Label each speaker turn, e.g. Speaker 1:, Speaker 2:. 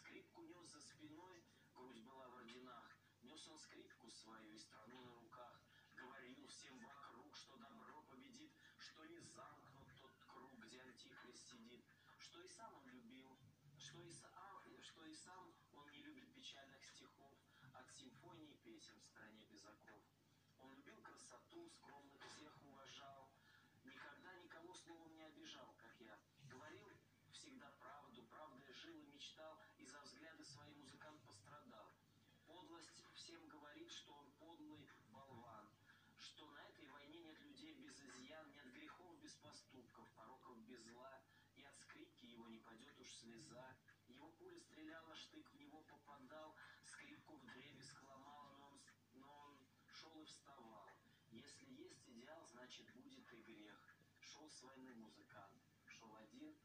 Speaker 1: скрипку нес за спиной, грудь была в орденах. Нес он скрипку свою и страну на руках. Говорил всем вокруг, что добро победит, что не замкнут тот круг, где антихрист сидит, что и сам он любил, что и сам он не любит печальных стихов, от симфонии песен в стране без оков. Он любил красоту, скромных всех уважал, никогда никого словом не обижал, как я. Говорил всегда правду, правдой жил и мечтал, и за взгляды свои музыкант пострадал. Подлость всем говорит, что он подлый болван, что на этой войне нет людей без изъян, нет грехов без поступков, пороков без зла, и от скрипки его не падет уж слеза. Его пуля стреляла, штык в него попадал, скрипку вдребезг ломала, но он шел и вставал. Если есть идеал, значит будет и грех. Шел с войны музыкант, шел один